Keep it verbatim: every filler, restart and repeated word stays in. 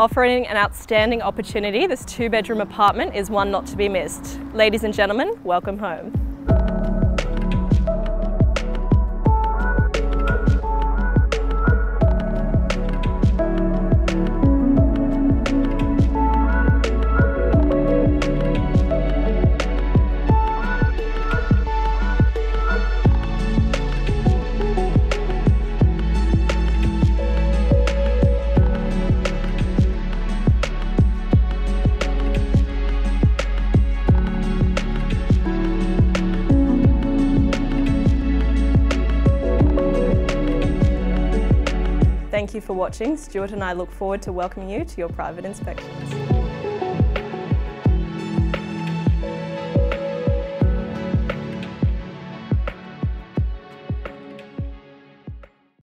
Offering an outstanding opportunity, this two-bedroom apartment is one not to be missed. Ladies and gentlemen, welcome home. Thank you for watching. Stuart and I look forward to welcoming you to your private inspections.